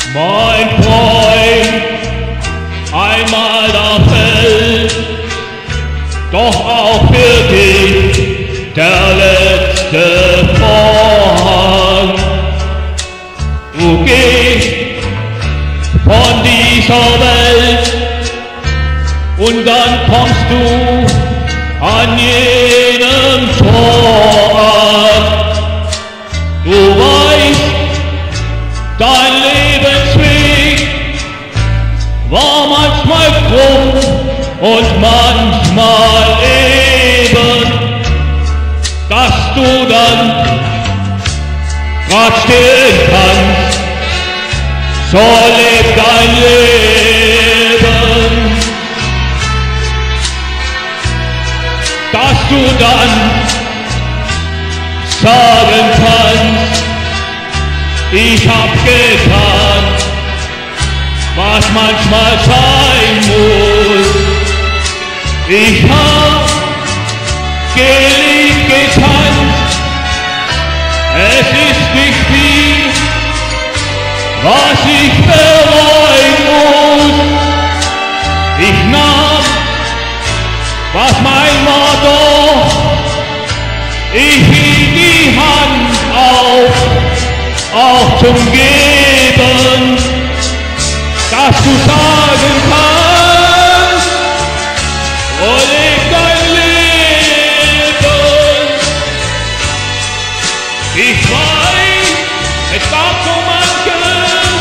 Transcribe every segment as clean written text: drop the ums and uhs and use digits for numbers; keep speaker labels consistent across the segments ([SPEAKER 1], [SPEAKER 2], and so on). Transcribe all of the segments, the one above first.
[SPEAKER 1] Mein Freund, einmal da fällt doch auch für dich der letzte Vorhang. Du gehst von dieser Welt und dann kommst du an jenem Tor an. Du weißt, dein Lebensweg war manchmal krumm und manchmal eben, dass du dann grad stehen kannst. So lebt dein Leben, dass du dann sagen kannst, ich hab getan, was manchmal sein muss. Ich hab geliebt, getanzt, es ist nicht viel, was ich bereuen muss. Ich nahm, was mein war doch, ich hielt die Hand auf, auch zum Geben, dass du sagen kannst, oh, leb dein Leben. Ich weiß, es gab so manches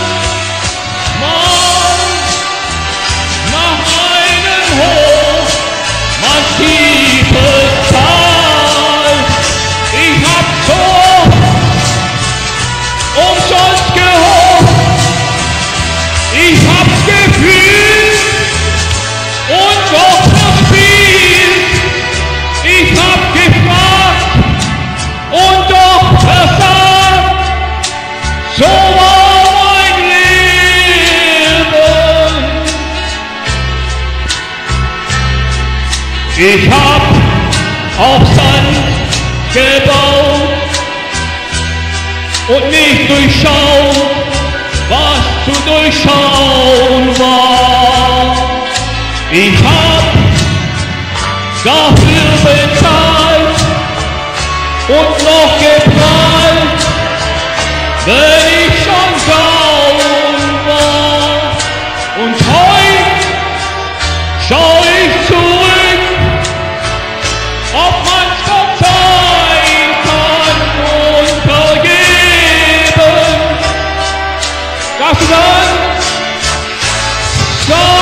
[SPEAKER 1] Mal nach einem Hoch, manch tiefes Tal. Ich hab so umsonst gehofft, ich hab's gefühlt und doch verspielt. Ich hab gefragt und doch versagt. So war mein Leben. Ich hab auf Sand gebaut und nicht durchschaut, was zu durchschauen war. Ich hab dafür bezahlt und noch geprahlt, wenn ich schon down war. Und heute schau ich zurück, ob man's verzeihen kann und vergeben, dass du dann